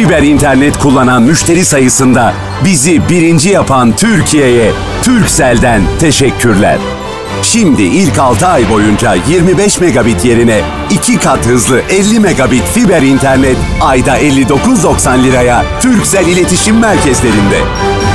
fiber internet kullanan müşteri sayısında bizi birinci yapan Türkiye'ye Turkcell'den teşekkürler. Şimdi ilk 6 ay boyunca 25 megabit yerine 2 kat hızlı 50 megabit fiber internet ayda 59,90 liraya Turkcell iletişim merkezlerinde.